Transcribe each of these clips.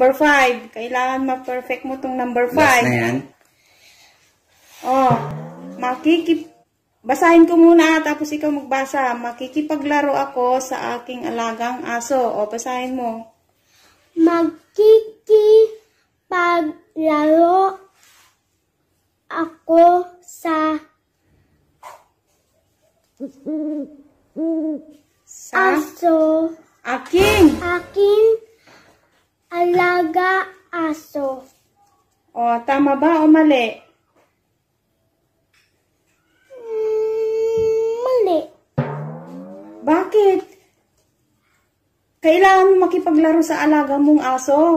number 5. Kailangan ma-perfect mo tong number 5. Last na yan. Oh, basahin ko muna tapos ikaw magbasa. Makikipaglaro ako sa aking alagang aso. O, basahin mo. Makikipaglaro ako sa aso. Aking Alaga aso. O, tama ba o mali? Mali. Bakit? Kailangan mo makipaglaro sa alaga mong aso.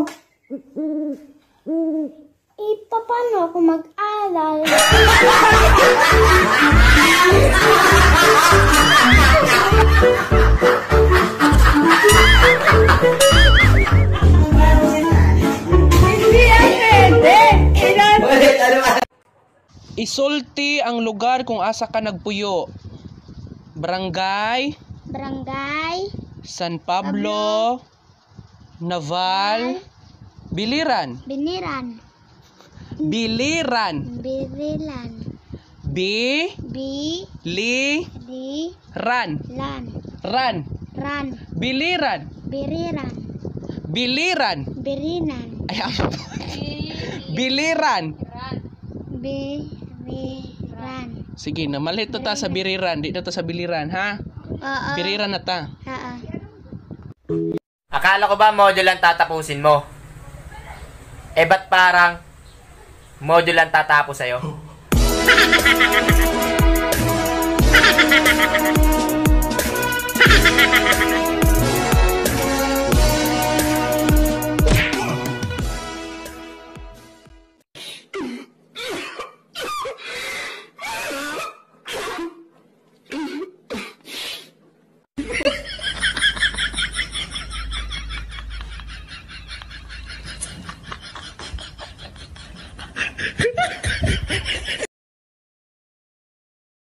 Paano ako mag-aral? Hindi yan pwede. Isulti ang lugar kung asa ka nagpuyo. Barangay San Pablo, Naval, Biliran. Biniran. Biliran. Birilan. Ran. Lan. Ran. Ran. Biliran. Biriran. Biliran. Birinan. Ay, Biliran. Biriran. Sige, namalit to ta sa Biriran. Di na to sa Biliran, ha? Oo. Biriran na ta. Oo. Akala ko ba module lang tatapusin mo? Eh ba't parang module lang tatapos sa'yo?